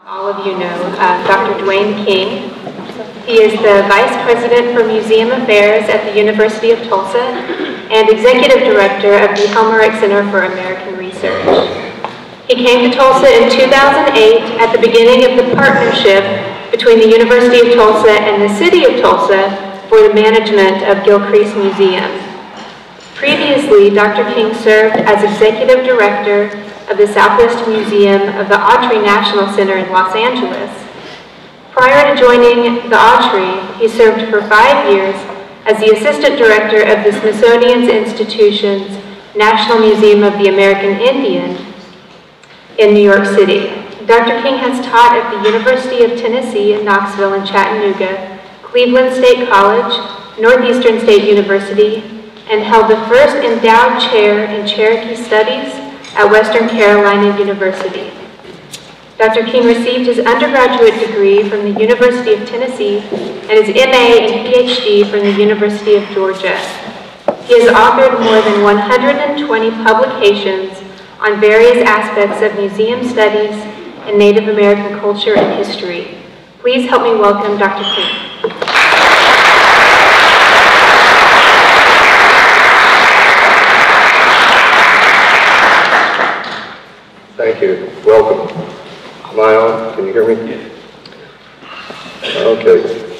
All of you know Dr. Duane King. He is the Vice President for Museum Affairs at the University of Tulsa and Executive Director of the Helmerich Center for American Research. He came to Tulsa in 2008 at the beginning of the partnership between the University of Tulsa and the City of Tulsa for the management of Gilcrease Museum. Previously, Dr. King served as Executive Director of the Southwest Museum of the Artistry National Center in Los Angeles. Prior to joining the Artistry, he served for 5 years as the Assistant Director of the Smithsonian Institution's National Museum of the American Indian in New York City. Dr. King has taught at the University of Tennessee in Knoxville and Chattanooga, Cleveland State College, Northeastern State University, and held the first endowed chair in Cherokee Studies at Western Carolina University. Dr. King received his undergraduate degree from the University of Tennessee and his MA and Ph.D. from the University of Georgia. He has authored more than 120 publications on various aspects of museum studies and Native American culture and history. Please help me welcome Dr. King. Thank you. Welcome. Am I on? Can you hear me? Okay.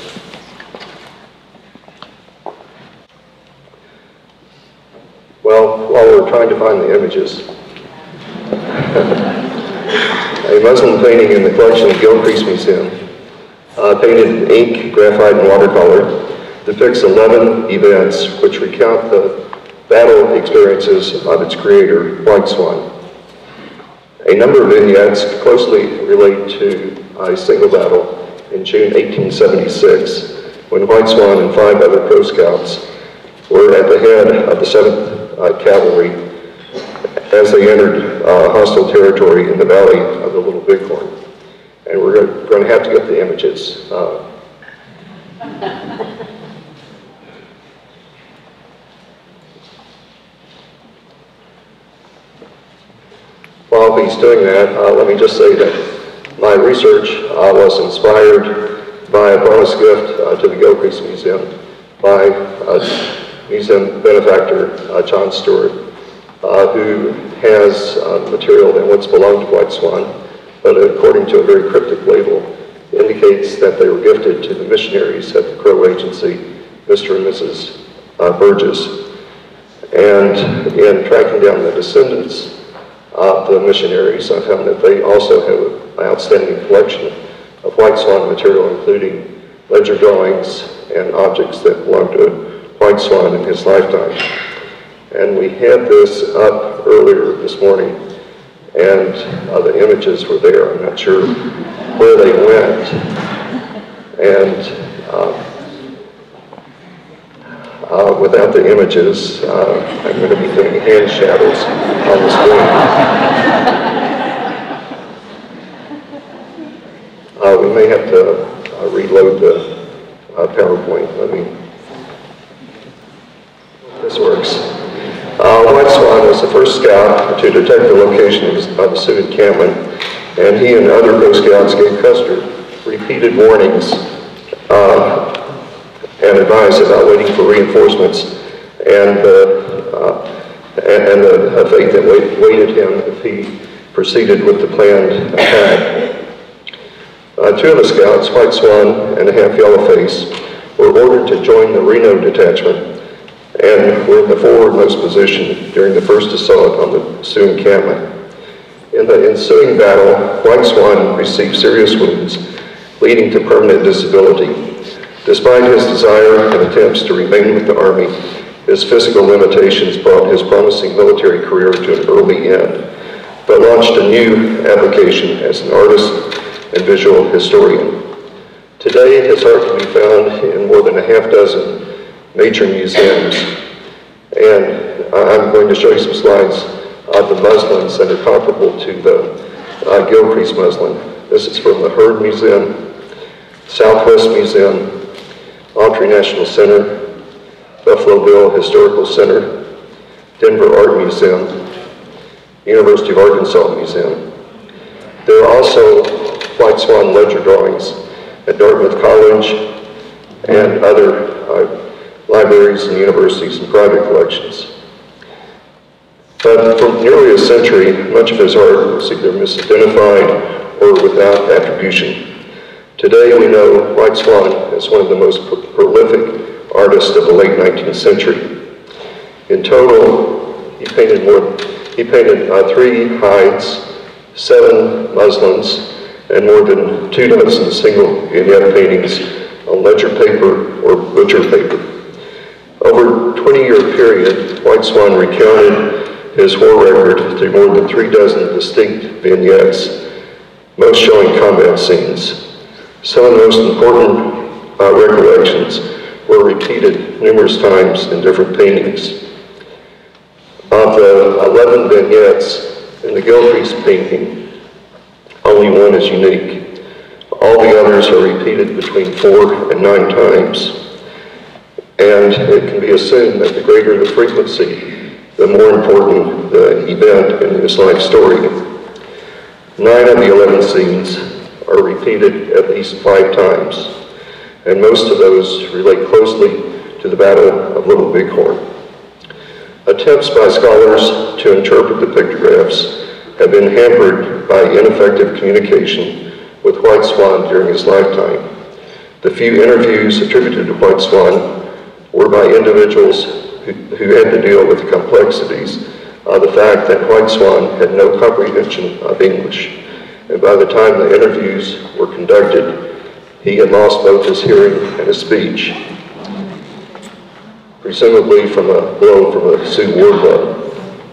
Well, while we're trying to find the images, a muslin painting in the collection of Gilcrease Museum, painted in ink, graphite, and watercolor, depicts 11 events which recount the battle experiences of its creator, White Swan. A number of vignettes closely relate to a single battle in June 1876, when White Swan and 5 other Crow Scouts were at the head of the 7th Cavalry as they entered hostile territory in the valley of the Little Bighorn. And we're going to have to get the images. While he's doing that, let me just say that my research was inspired by a bonus gift to the Gilcrease Museum by museum benefactor John Stewart, who has material that once belonged to White Swan, but according to a very cryptic label, indicates that they were gifted to the missionaries at the Crow Agency, Mr. and Mrs. Burgess. And in tracking down the descendants of the missionaries, I found that they also have an outstanding collection of White Swan material, including ledger drawings and objects that belonged to White Swan in his lifetime. And we had this up earlier this morning, and the images were there. I'm not sure where they went. And without the images, I'm going to be doing hand shadows on the screen. We may have to reload the PowerPoint. This works. White Swan was the first scout to detect the location of the Sioux encampment, and he and other Crow Scouts gave Custer repeated warnings and advice about waiting for reinforcements and the fate that waited him if he proceeded with the planned attack. 2 of the scouts, White Swan and a half Yellowface, were ordered to join the Reno detachment and were in the forwardmost position during the first assault on the Sioux encampment. In the ensuing battle, White Swan received serious wounds, leading to permanent disability. Despite his desire and attempts to remain with the Army, his physical limitations brought his promising military career to an early end, but launched a new application as an artist and visual historian. Today, his art can be found in more than a half-dozen major museums, and I'm going to show you some slides of the muslins that are comparable to the Gilcrease muslin. This is from the Heard Museum, Southwest Museum, Artistry National Center, Buffalo Bill Historical Center, Denver Art Museum, University of Arkansas Museum. There are also White White Swan ledger drawings at Dartmouth College and other libraries and universities and private collections. But for nearly a century, much of his art was either misidentified or without attribution. Today we know White Swan as one of the most prolific artists of the late 19th century. In total, he painted 3 hides, 7 muslins, and more than 2 dozen single vignette paintings on ledger paper or butcher paper. Over a 20-year period, White Swan recounted his war record through more than 3 dozen distinct vignettes, most showing combat scenes. Some of the most important recollections were repeated numerous times in different paintings. Of the 11 vignettes in the Gilcrease painting, only one is unique. All the others are repeated between 4 and 9 times. And it can be assumed that the greater the frequency, the more important the event in his life story. 9 of the 11 scenes are repeated at least 5 times, and most of those relate closely to the Battle of Little Bighorn. Attempts by scholars to interpret the pictographs have been hampered by ineffective communication with White Swan during his lifetime. The few interviews attributed to White Swan were by individuals who had to deal with the complexities of the fact that White Swan had no comprehension of English. And by the time the interviews were conducted, he had lost both his hearing and his speech, presumably from a blow from a Sioux war club.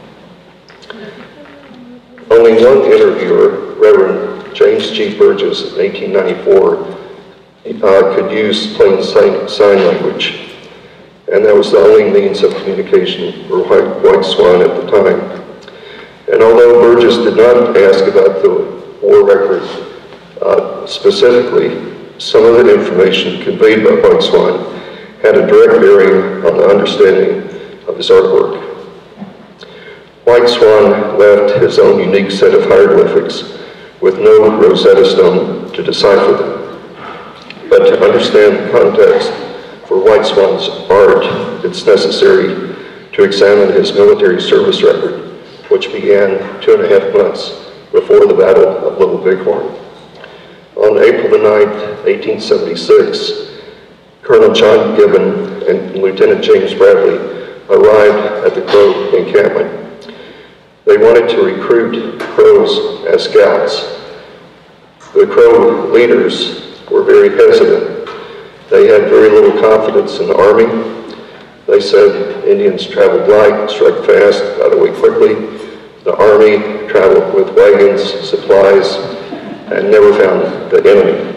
Only one interviewer, Reverend James G. Burgess, in 1894, could use plain sign language. And that was the only means of communication for White Swan at the time. And although Burgess did not ask about the war record specifically, some of the information conveyed by White Swan had a direct bearing on the understanding of his artwork. White Swan left his own unique set of hieroglyphics with no Rosetta Stone to decipher them. But to understand the context for White Swan's art, it's necessary to examine his military service record, which began 2.5 months before the Battle of Little Bighorn. On April the 9th, 1876, Colonel John Gibbon and Lieutenant James Bradley arrived at the Crow encampment. They wanted to recruit Crows as scouts. The Crow leaders were very hesitant. They had very little confidence in the Army. They said Indians traveled light, struck fast, got away quickly. The Army traveled with wagons, supplies, and never found the enemy.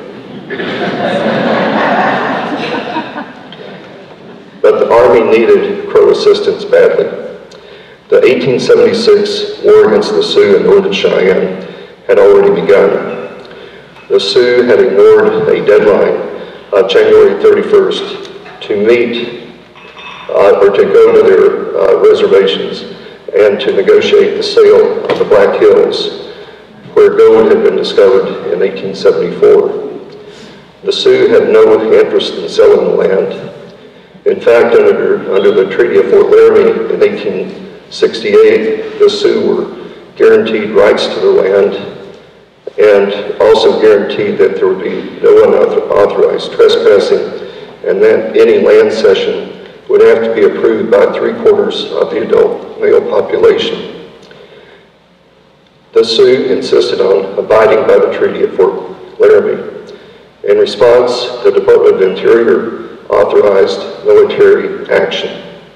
But the Army needed Crow assistance badly. The 1876 war against the Sioux in Northern Cheyenne had already begun. The Sioux had ignored a deadline of January 31st to meet or to go to their reservations and to negotiate the sale of the Black Hills, where gold had been discovered in 1874. The Sioux had no interest in selling the land. In fact, under the Treaty of Fort Laramie in 1868, the Sioux were guaranteed rights to their land and also guaranteed that there would be no unauthorized trespassing and that any land cession would have to be approved by 3/4 of the adult male population. The Sioux insisted on abiding by the Treaty of Fort Laramie. In response, the Department of Interior authorized military action.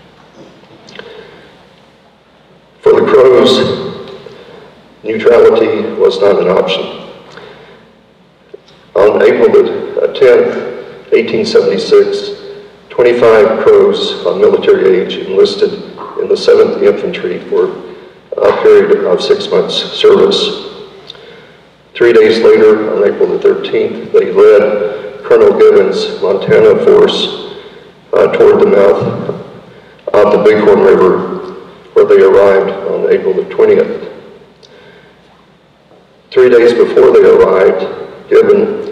For the Crows, neutrality was not an option. On April the 10th, 1876, 25 Crows of military age enlisted in the 7th Infantry for a period of 6 months service. 3 days later, on April the 13th, they led Colonel Gibbon's Montana force toward the mouth of the Bighorn River, where they arrived on April the 20th. 3 days before they arrived, Gibbon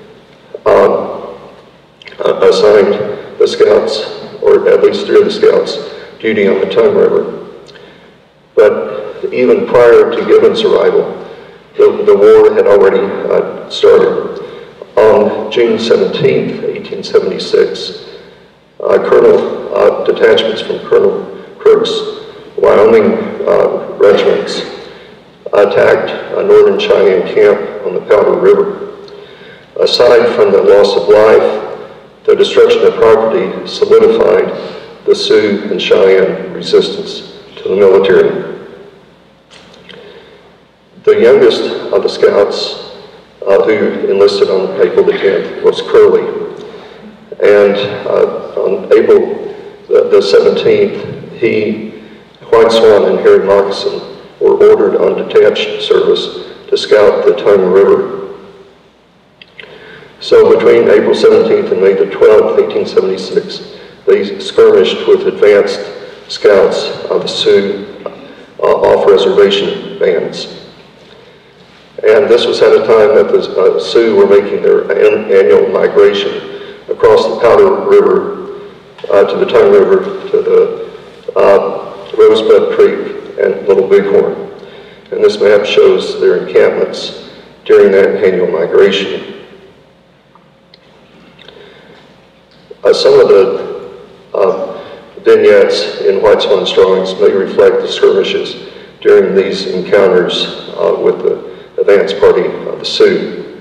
assigned the scouts, or at least 3 of the scouts, duty on the Tongue River. But even prior to Gibbon's arrival, the war had already started. On June 17, 1876, detachments from Colonel Crook's Wyoming regiments attacked a northern Cheyenne camp on the Powder River. Aside from the loss of life, the destruction of property solidified the Sioux and Cheyenne resistance to the military. The youngest of the scouts who enlisted on April the 10th was Curley. And on April the 17th, he, White Swan, and Harry Moccasin were ordered on detached service to scout the Tongue River. So between April 17th and May the 12th, 1876, they skirmished with advanced scouts of the Sioux off-reservation bands. And this was at a time that the Sioux were making their annual migration across the Powder River to the Tongue River to the Rosebud Creek and Little Bighorn. And this map shows their encampments during that annual migration. Some of the vignettes in White Swan's drawings may reflect the skirmishes during these encounters with the advance party of the Sioux.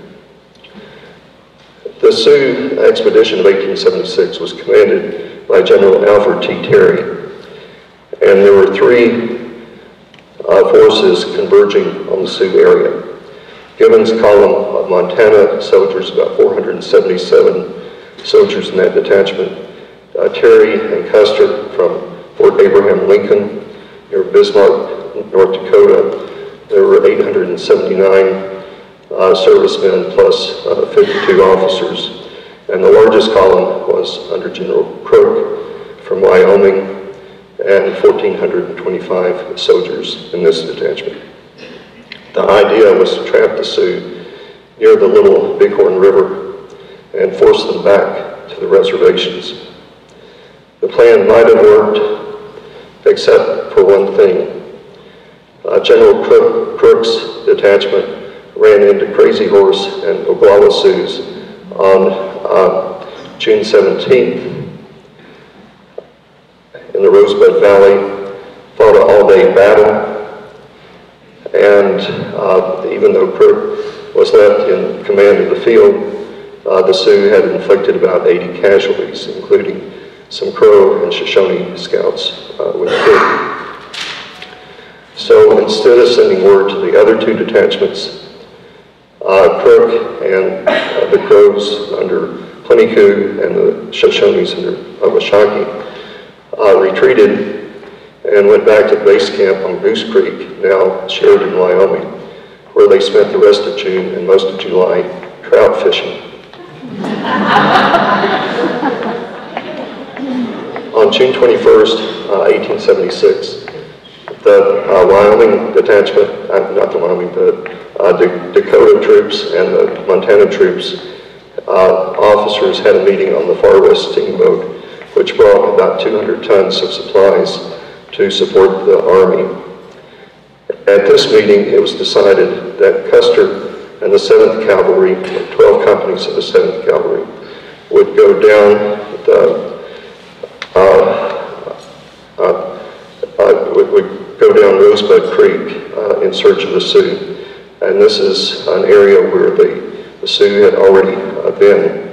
The Sioux expedition of 1876 was commanded by General Alfred T. Terry, and there were 3 forces converging on the Sioux area. Gibbon's column of Montana soldiers, about 477 soldiers in that detachment. Terry and Custer from Fort Abraham Lincoln near Bismarck, North Dakota. There were 879 servicemen plus 52 officers. And the largest column was under General Crook from Wyoming, and 1,425 soldiers in this detachment. The idea was to trap the Sioux near the Little Bighorn River and force them back to the reservations. The plan might have worked, except for one thing. General Crook's detachment ran into Crazy Horse and Oglala Sioux on June 17th in the Rosebud Valley, fought an all-day battle, and even though Crook was left in command of the field, the Sioux had inflicted about 80 casualties, including some Crow and Shoshone scouts with Crook. So instead of sending word to the other 2 detachments, Crook and the Crows under Plenty-Coup and the Shoshones under Washakie retreated and went back to base camp on Goose Creek, now Sheridan, Wyoming, where they spent the rest of June and most of July trout fishing. On June 21st, 1876, the Wyoming detachment, not the Wyoming, the Dakota troops and the Montana troops, officers had a meeting on the Far West Steamboat, which brought about 200 tons of supplies to support the Army. At this meeting, it was decided that Custer and the 7th Cavalry, 12 companies of the 7th Cavalry, would go down Rosebud Creek in search of the Sioux. And this is an area where the Sioux had already been.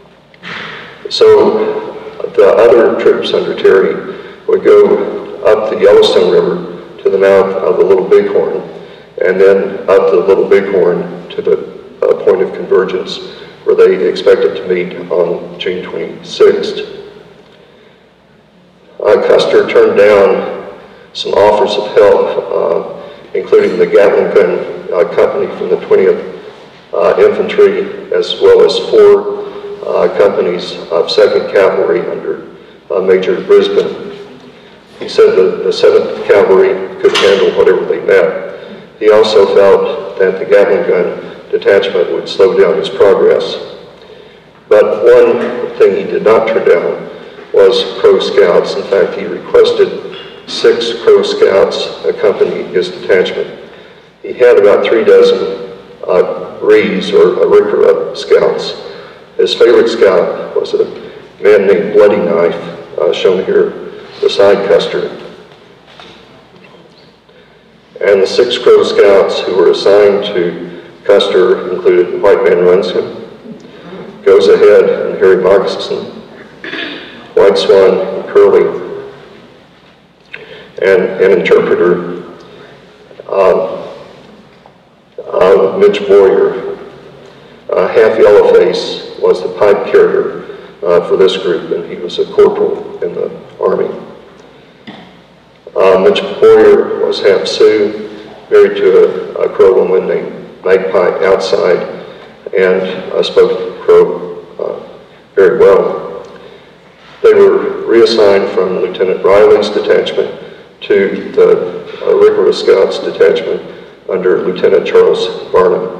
So the other troops under Terry would go up the Yellowstone River to the mouth of the Little Bighorn, and then up the Little Bighorn to the point of convergence where they expected to meet on June 26th. Custer turned down some offers of help, including the Gatling gun company from the 20th Infantry, as well as 4 companies of 2nd Cavalry under Major Brisbane. He said that the 7th Cavalry could handle whatever they met. He also felt that the Gatling gun detachment would slow down his progress. But one thing he did not turn down was Crow Scouts. In fact, he requested 6 Crow Scouts accompany his detachment. He had about 3 dozen Rees or Arikara Scouts. His favorite scout was a man named Bloody Knife, shown here beside Custer. And the 6 Crow Scouts who were assigned to Custer included White Man Runs Him, Goes Ahead and Harry Moccasin, White Swan and Curly, and an interpreter, Mitch Boyer. Half Yellowface was the pipe carrier for this group, and he was a corporal in the Army. Mitch Boyer was half Sioux, married to a Crow woman named Magpie Outside, and spoke Crow very well. They were reassigned from Lieutenant Riley's detachment to the Arikara Scouts detachment under Lieutenant Charles Barnum.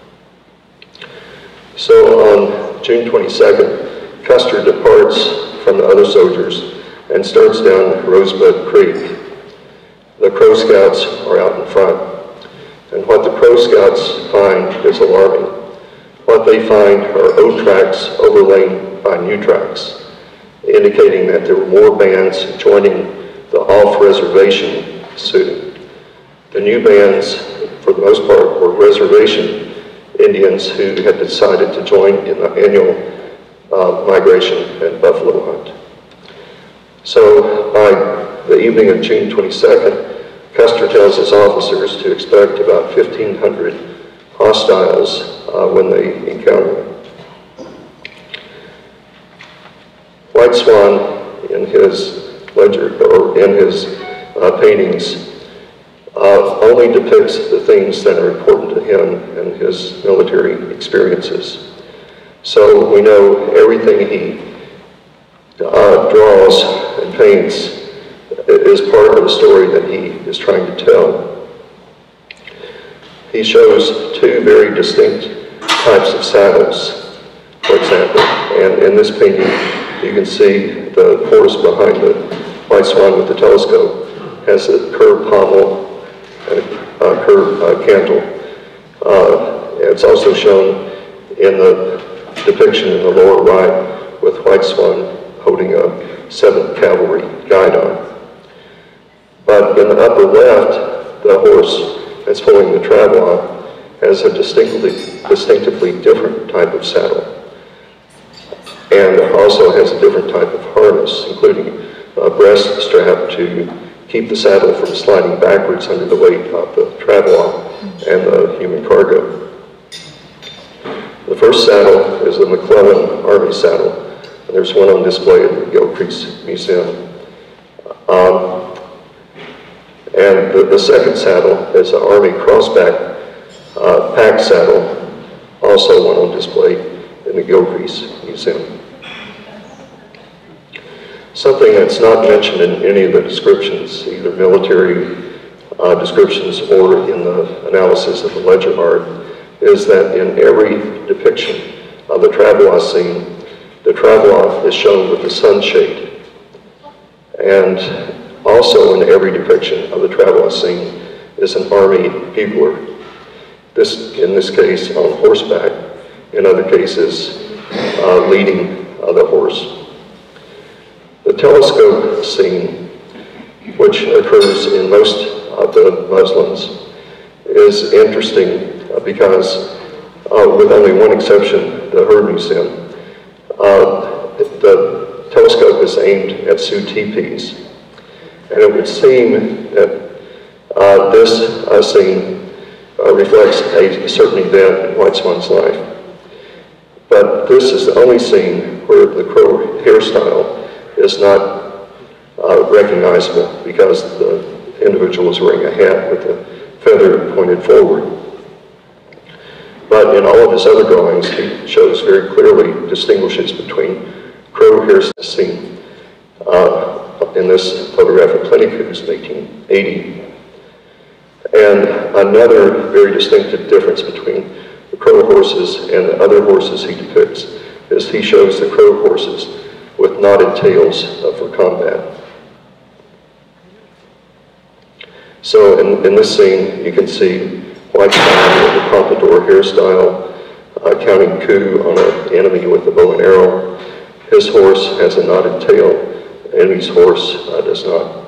So on June 22nd, Custer departs from the other soldiers and starts down Rosebud Creek. The Crow Scouts are out in front, and what the Crow Scouts find is alarming. What they find are old tracks overlain by new tracks, indicating that there were more bands joining the off-reservation suit. The new bands, for the most part, were reservation Indians who had decided to join in the annual migration and buffalo hunt. So by the evening of June 22nd, Custer tells his officers to expect about 1,500 hostiles when they encounter them. White Swan, in his ledger or in his paintings, only depicts the things that are important to him and his military experiences. So we know everything he draws and paints is part of the story that he is trying to tell. He shows 2 very distinct types of saddles, for example, and in this painting you can see the horse behind the White Swan with the telescope has a curved pommel and a curved cantle. It's also shown in the depiction in the lower right with White Swan holding a 7th Cavalry guidon. But in the upper left, the horse that's pulling the travelogue has a distinctively different type of saddle, and also has a different type of harness, including a breast strap to keep the saddle from sliding backwards under the weight of the travelogue and the human cargo. The first saddle is the McClellan Army saddle, and there's one on display at the Gilcrease Museum. And the second saddle is an Army crossback pack saddle, also one on display in the Gilcrease Museum. Something that's not mentioned in any of the descriptions, either military descriptions or in the analysis of the ledger art, is that in every depiction of the travelogue scene, the travelogue is shown with the sunshade. And also in every depiction of the travelogue scene is an Army bugler. In this case on horseback, in other cases leading the horse. The telescope scene, which occurs in most of the muslins, is interesting because with only one exception, the Heard Museum, the telescope is aimed at Sioux teepees. And it would seem that this scene reflects a certain event in White Swan's life. But this is the only scene where the Crow hairstyle is not recognizable because the individual is wearing a hat with a feather pointed forward. But in all of his other drawings, he shows very clearly distinguishes between Crow hairstyle scene in this photograph of Plenty Coups in 1880. And another very distinctive difference between the Crow horses and the other horses he depicts is he shows the Crow horses with knotted tails for combat. So in this scene, you can see White Swan with the pompadour hairstyle, counting coup on an enemy with a bow and arrow. His horse has a knotted tail, the enemy's horse does not.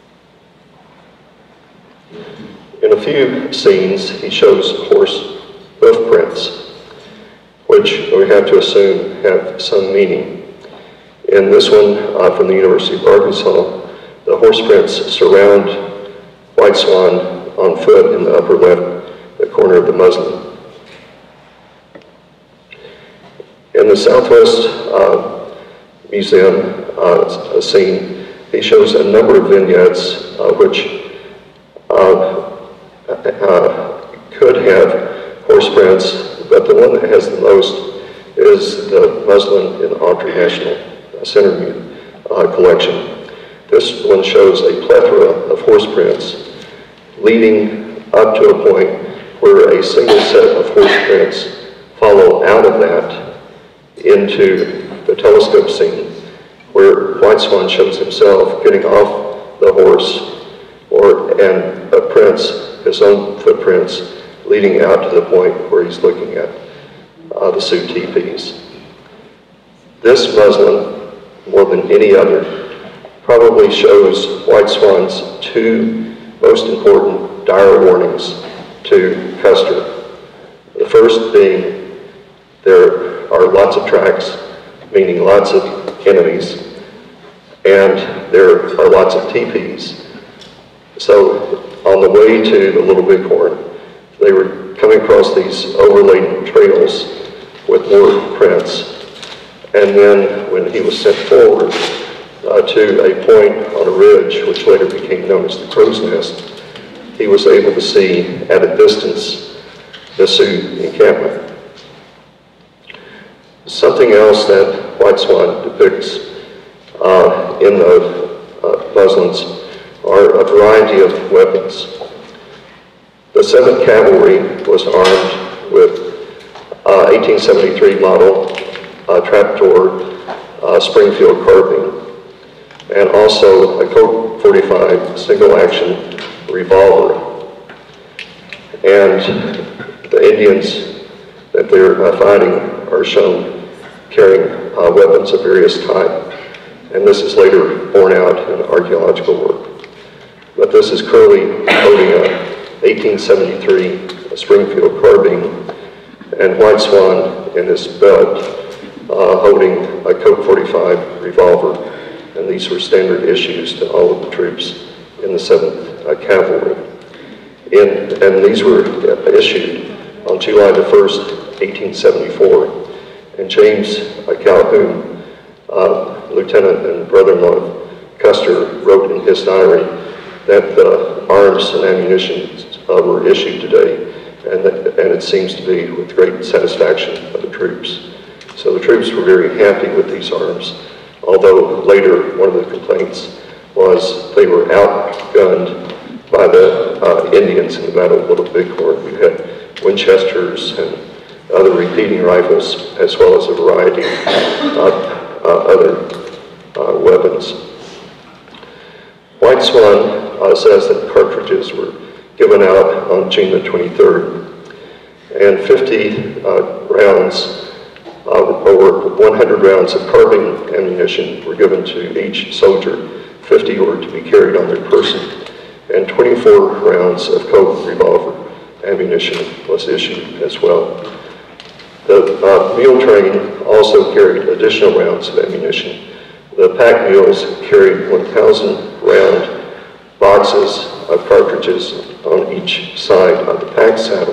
In a few scenes, he shows horse hoof prints, which we have to assume have some meaning. In this one from the University of Arkansas, the horse prints surround White Swan on foot in the upper left, the corner of the muslin. In the Southwest Museum scene, he shows a number of vignettes which could have horse prints, but the one that has the most is the muslin in the Artistry National Center collection. This one shows a plethora of horse prints leading up to a point where a single set of horse prints follow out of that into the telescope scene, where White Swan shows himself getting off the horse and prints his own footprints leading out to the point where he's looking at the Sioux teepees. This muslin, more than any other, probably shows White Swan's two most important dire warnings to Custer. The first being there are lots of tracks, meaning lots of enemies, and there are lots of teepees. So on the way to the Little Bighorn, they were coming across these overladen trails with more prints. And then when he was sent forward to a point on a ridge, which later became known as the Crow's Nest, he was able to see at a distance the Sioux encampment. Something else that White Swan depicts in the muslins are a variety of weapons. The 7th Cavalry was armed with 1873 model trapdoor Springfield carbine, and also a Colt 45 single-action revolver. And the Indians that they're fighting are shown carrying weapons of various types, and this is later borne out in archaeological work. But this is Curly holding a 1873 Springfield carbine, and White Swan in his belt holding a Colt 45 revolver, and these were standard issues to all of the troops in the 7th Cavalry. And these were issued on July the 1st, 1874, and James Calhoun, lieutenant and brother-in-law of Custer, wrote in his diary that the arms and ammunition were issued today, and it seems to be with great satisfaction of the troops. So the troops were very happy with these arms, although later one of the complaints was they were outgunned by the Indians in the Battle of Little Bighorn. We had Winchesters and other repeating rifles, as well as a variety of other weapons. White Swan says that cartridges were given out on June the 23rd, and 50 rounds, or 100 rounds of carbine ammunition were given to each soldier. 50 were to be carried on their person, and 24 rounds of Colt revolver ammunition was issued as well. The mule train also carried additional rounds of ammunition. The pack mules carried 1,000 round boxes of cartridges on each side of the pack saddle.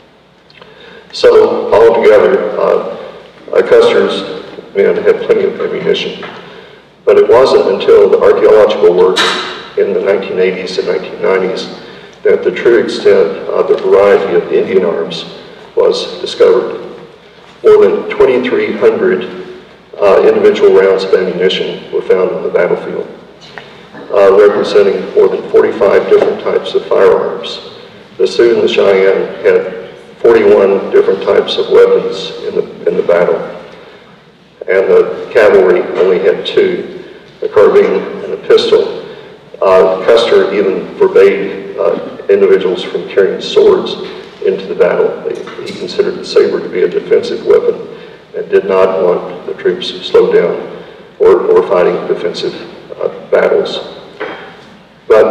So altogether, Custer's men had plenty of ammunition. But it wasn't until the archaeological work in the 1980s and 1990s that the true extent of the variety of Indian arms was discovered. More than 2,300 individual rounds of ammunition were found on the battlefield, representing more than 45 different types of firearms. The Sioux and the Cheyenne had 41 different types of weapons in the battle. And the cavalry only had 2, a carbine and a pistol. Custer even forbade individuals from carrying swords into the battle. He considered the saber to be a defensive weapon and did not want the troops slowed down or fighting defensive battles. But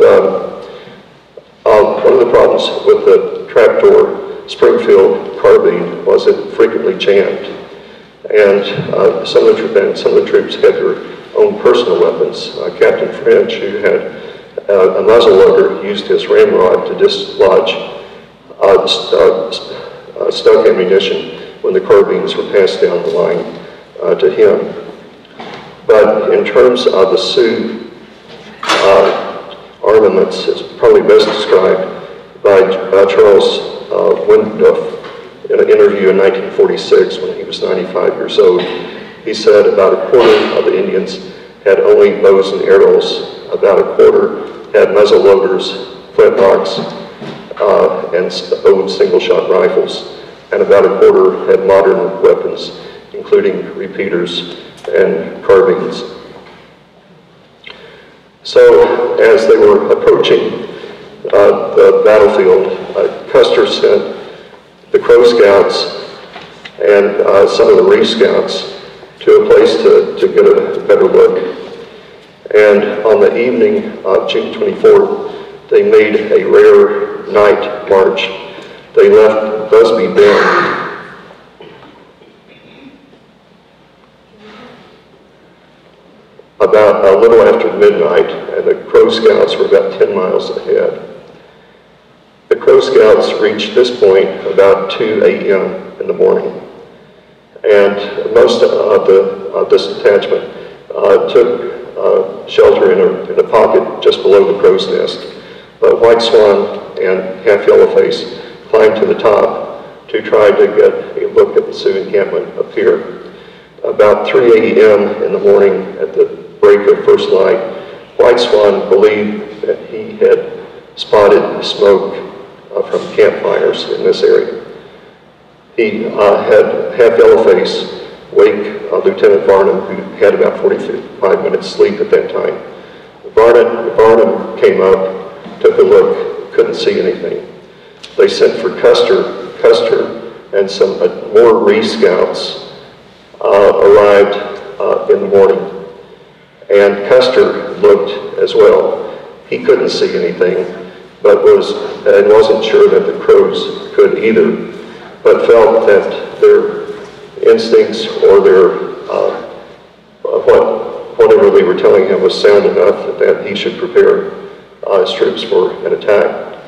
one of the problems with the trapdoor Springfield carbine was it frequently jammed. And some of the troops had their own personal weapons. Captain French, who had a muzzleloader, used his ramrod to dislodge stuck ammunition when the carbines were passed down the line to him. But in terms of the Sioux armaments, it's probably best described by Charles Windruff in an interview in 1946 when he was 95 years old. He said about a quarter of the Indians had only bows and arrows, about a quarter had muzzle loaders, flintlocks, and old single-shot rifles, and about a quarter had modern weapons, including repeaters and carbines. So as they were approaching the battlefield, Custer sent the Crow Scouts and some of the Ree Scouts to a place to get a better look. And on the evening of June 24th, they made a rare night march. They left Busby Bend about a little after midnight, and the Crow Scouts were about 10 miles ahead. The Crow Scouts reached this point about 2 a.m. in the morning, and most of this detachment took shelter in a pocket just below the crow's nest. But White Swan and Half Yellowface climbed to the top to try to get a look at the Sioux encampment up here. About 3 a.m. in the morning, at the break of first light, White Swan believed that he had spotted smoke from campfires in this area. He had Half Yellowface wake Lieutenant Varnum, who had about 45 minutes sleep at that time. Varnum came up, took a look, couldn't see anything. They sent for Custer, and some more Ree Scouts arrived in the morning. And Custer looked as well. He couldn't see anything, but wasn't sure that the Crows could either, but felt that their instincts or their whatever they were telling him was sound enough that he should prepare his troops for an attack.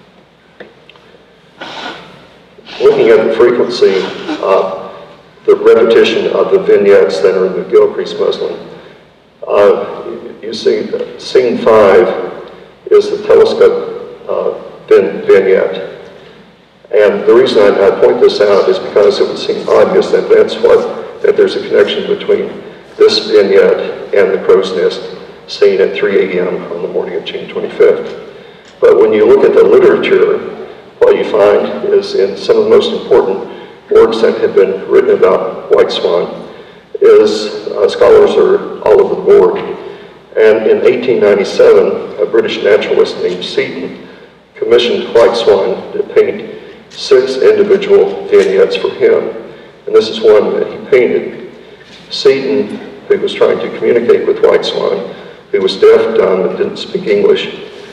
Looking at the frequency, the repetition of the vignettes that are in the Gilcrease muslin, you see that scene 5 is the telescope vignette. And the reason I point this out is because it would seem obvious that that there's a connection between this vignette and the crow's nest seen at 3 a.m. on the morning of June 25th. But when you look at the literature, what you find is in some of the most important works that have been written about White Swan is scholars are all over the board. And in 1897, a British naturalist named Seton commissioned White Swan to paint 6 individual vignettes for him. And this is one that he painted. Seton, who was trying to communicate with White Swan, who was deaf, dumb, and didn't speak English,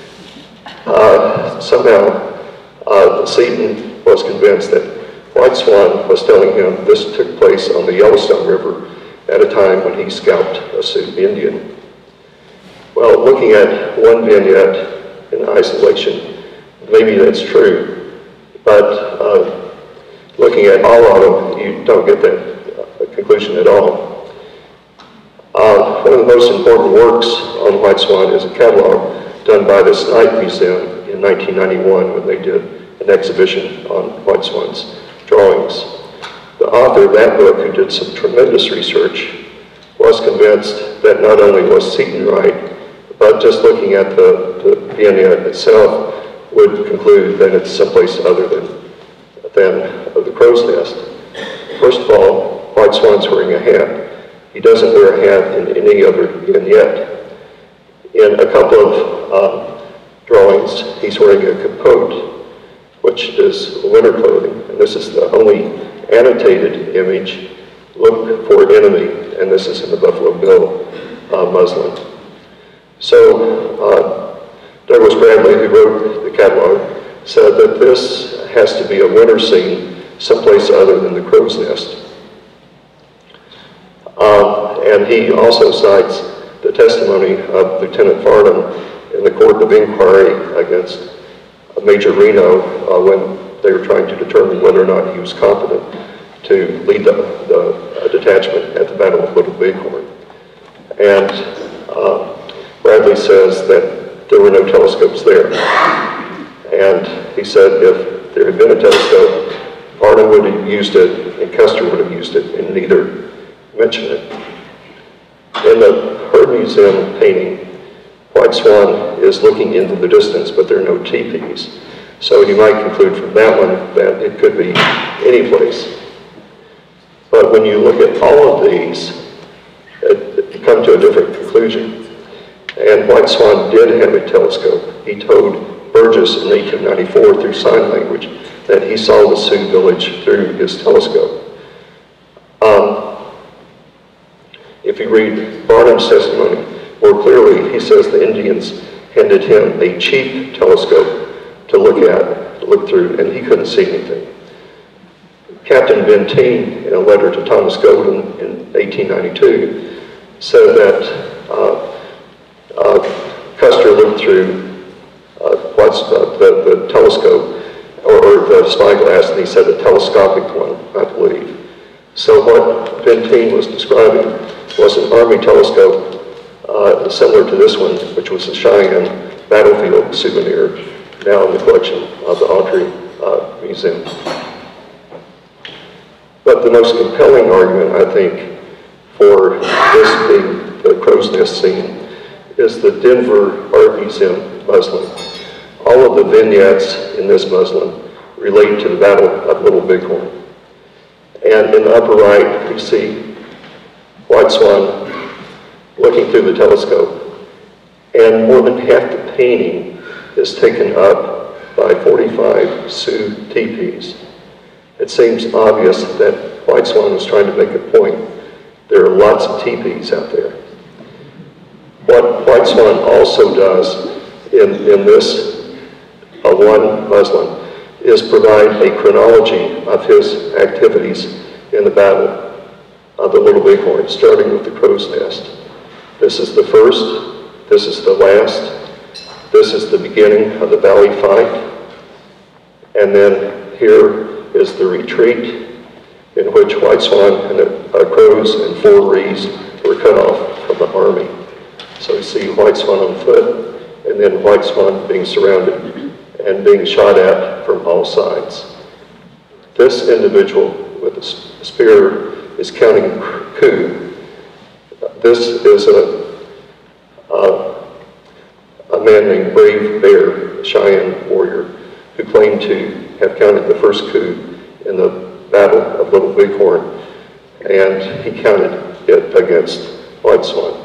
somehow Seton was convinced that White Swan was telling him this took place on the Yellowstone River at a time when he scalped a Sioux Indian. Well, looking at one vignette in isolation, maybe that's true, but looking at all of them, you don't get that conclusion at all. One of the most important works on White Swan is a catalog done by the Knight Museum in 1991 when they did an exhibition on White Swan's drawings. The author of that book, who did some tremendous research, was convinced that not only was Seton right, but just looking at the vignette itself would conclude that it's someplace other than than of the crow's nest. First of all, White Swan's wearing a hat. He doesn't wear a hat in any other vignette. In a couple of drawings, he's wearing a capote, which is winter clothing, and this is the only annotated image. Look for enemy, and this is in the Buffalo Bill muslin. So Douglas Bradley, who wrote the catalog, said that this has to be a winter scene someplace other than the crow's nest. And he also cites the testimony of Lieutenant Farnham in the court of inquiry against Major Reno when they were trying to determine whether or not he was competent to lead the detachment at the Battle of Little Bighorn. And Bradley says that there were no telescopes there. And he said if there had been a telescope, Farnham would have used it and Custer would have used it, and neither mentioned it. In the Herd Museum painting, White Swan is looking into the distance, but there are no teepees. So you might conclude from that one that it could be any place. But when you look at all of these, you come to a different conclusion. And White Swan did have a telescope. He told Burgess in 1894 through sign language that he saw the Sioux village through his telescope. If you read Barnum's testimony more clearly, he says the Indians handed him a cheap telescope to look through, and he couldn't see anything. Captain Benteen, in a letter to Thomas Golden in 1892, said that Custer looked through the telescope, or the spyglass, and he said a telescopic one, I believe. So what Benteen was describing was an Army telescope similar to this one, which was a Cheyenne battlefield souvenir, now in the collection of the Artistry Museum. But the most compelling argument, I think, for this being the crow's nest scene is the Denver Art Museum muslin. All of the vignettes in this muslin relate to the Battle of Little Bighorn. And in the upper right, we see White Swan looking through the telescope. And more than half the painting is taken up by 45 Sioux teepees. It seems obvious that White Swan was trying to make a point. There are lots of teepees out there. What White Swan also does in this one muslin is provide a chronology of his activities in the Battle of the Little Bighorn, starting with the crow's nest. This is the first, this is the last, this is the beginning of the Valley Fight, and then here is the retreat in which White Swan and the crows and 4 Rees were cut off from the army. So you see White Swan on foot, and then White Swan being surrounded and being shot at from all sides. This individual with a spear is counting coup. This is a man named Brave Bear, a Cheyenne warrior, who claimed to have counted the first coup in the Battle of Little Bighorn, and he counted it against White Swan.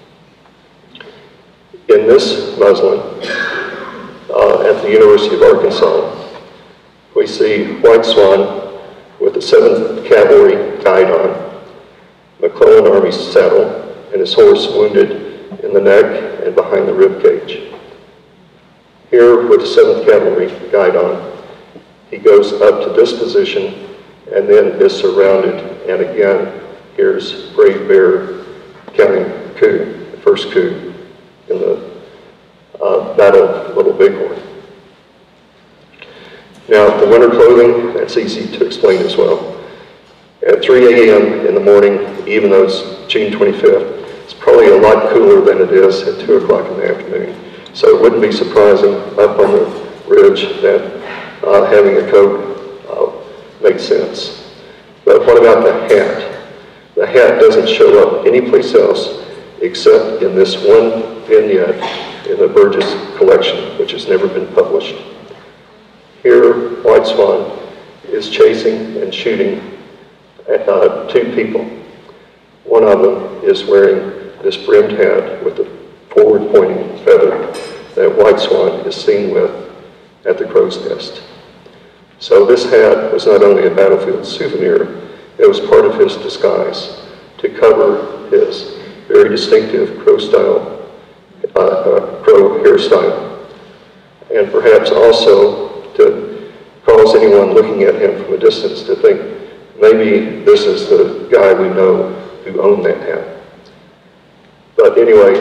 In this muslin, at the University of Arkansas, we see White Swan with the 7th Cavalry guide on, McClellan Army saddle, and his horse wounded in the neck and behind the rib cage. Here, with the 7th Cavalry guide on, he goes up to this position and then is surrounded, and again, here's Brave Bear counting coup, the first coup in the Battle of Little Bighorn. Now, the winter clothing, that's easy to explain as well. At 3 a.m. in the morning, even though it's June 25th, it's probably a lot cooler than it is at 2 o'clock in the afternoon. So it wouldn't be surprising up on the ridge that having a coat makes sense. But what about the hat? The hat doesn't show up anyplace else except in this one vignette in the Burgess collection, which has never been published. Here, White Swan is is chasing and shooting at two people. One of them is wearing this brimmed hat with the forward-pointing feather that White Swan is seen with at the crow's nest. So this hat was not only a battlefield souvenir, it was part of his disguise to cover his very distinctive crow hairstyle, and perhaps also to cause anyone looking at him from a distance to think maybe this is the guy we know who owned that hat. But anyway,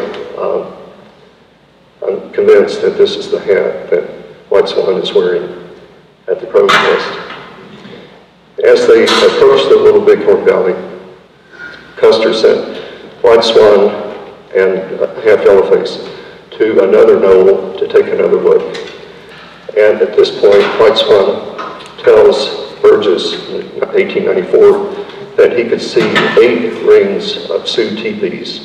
I'm convinced that this is the hat that White Swan is wearing at the crow's nest. As they approached the Little Bighorn Valley, Custer sent White Swan and Half Yellowface to another knoll to take another look. And at this point, White Swan tells Burgess in 1894 that he could see 8 rings of Sioux teepees.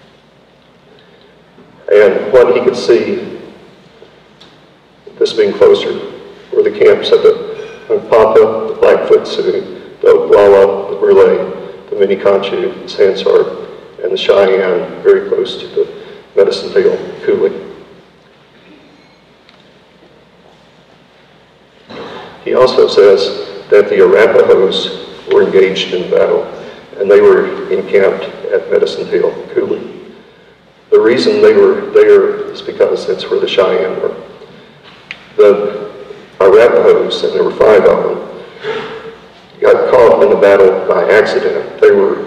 And what he could see, this being closer, were the camps of the Papa, the Blackfoot Sioux, the Oglala, the Brule, the Miniconchu, the Sansart, and the Cheyenne, very close to the Medicine Tail Coulee. He also says that the Arapahoes were engaged in battle, and they were encamped at Medicine Tail Coulee. The reason they were there is because that's where the Cheyenne were. The Arapahoes, and there were 5 of them, got caught in the battle by accident. They were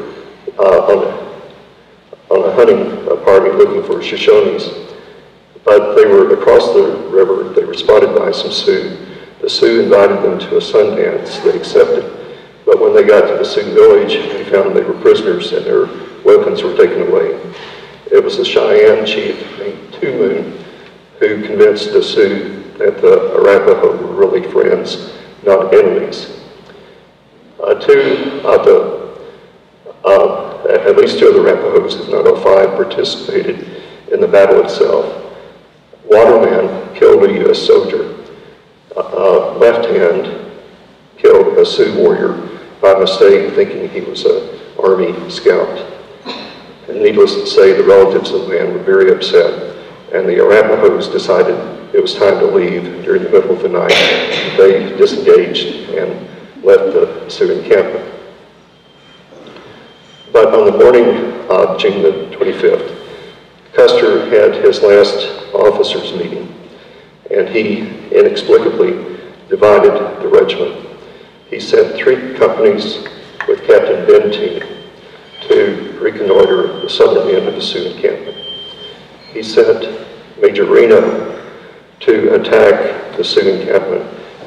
on a hunting party looking for Shoshones, but they were across the river. They were spotted by some Sioux. The Sioux invited them to a sun dance. They accepted, but when they got to the Sioux village, they found they were prisoners and their weapons were taken away. It was the Cheyenne chief named Two Moon who convinced the Sioux that the Arapaho were really friends, not enemies. At least 2 of the Arapahoes, if not all 5, participated in the battle itself. Waterman killed a U.S. soldier. Left Hand killed a Sioux warrior by mistake, thinking he was an Army scout. And needless to say, the relatives of the man were very upset, and the Arapahoes decided it was time to leave during the middle of the night. They disengaged and left the Sioux encampment. But on the morning of June the 25th, Custer had his last officers' meeting, and he inexplicably divided the regiment. He sent 3 companies with Captain Benteen to reconnoiter the southern end of the Sioux encampment. He sent Major Reno to attack the Sioux encampment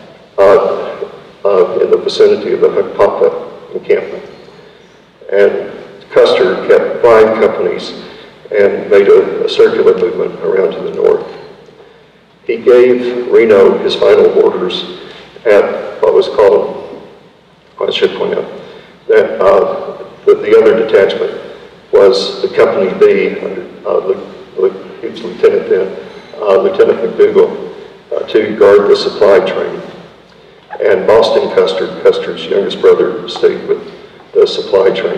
in the vicinity of the Hunkpapa encampment. And Custer kept 5 companies and made a circular movement around to the north. He gave Reno his final orders at what was called, I should point out, that the other detachment was the Company B, he was Lieutenant then, Lieutenant McDougall, to guard the supply train. And Boston Custer, Custer's youngest brother, stayed with the supply train.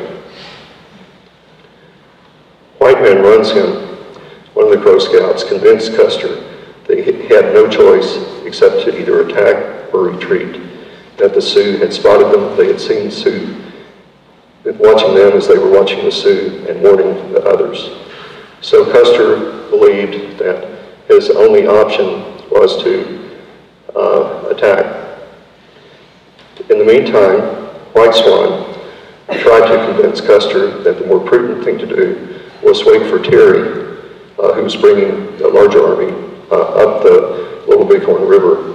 White Man Runs Him, one of the Crow Scouts, convinced Custer that he had no choice except to either attack or retreat, that the Sioux had spotted them, they had seen Sioux, watching them as they were watching the Sioux and warning the others. So Custer believed that his only option was to attack. In the meantime, White Swan tried to convince Custer that the more prudent thing to do was wait for Terry, who was bringing a larger army up the Little Bighorn River.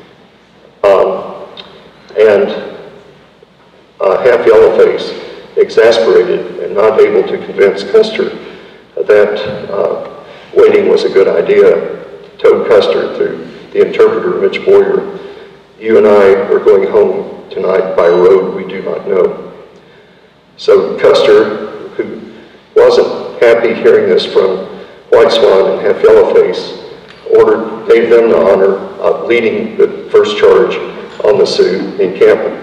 Half Yellowface, exasperated and not able to convince Custer that waiting was a good idea, told Custer through the interpreter, Mitch Boyer, "You and I are going home tonight by a road we do not know." So Custer, who wasn't happy hearing this from White Swan and Half Yellowface, gave them the honor of leading the first charge on the Sioux encampment.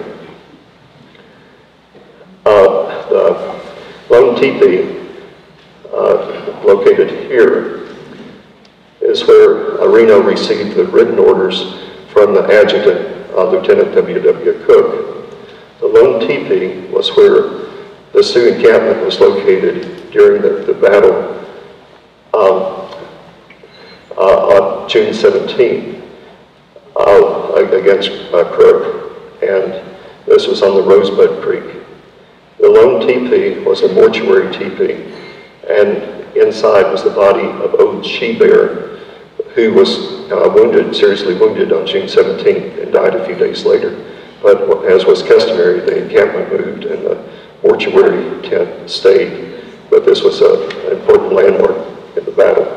The lone teepee, located here, is where Reno received the written orders from the adjutant, Lieutenant W.W. Cook. The lone teepee was where the Sioux encampment was located during the battle on June 17th against Crook, and this was on the Rosebud Creek. The lone teepee was a mortuary teepee, and inside was the body of old She-Bear, who was seriously wounded on June 17th and died a few days later. But as was customary, the encampment moved and the mortuary tent stayed. But this was an important landmark in the battle.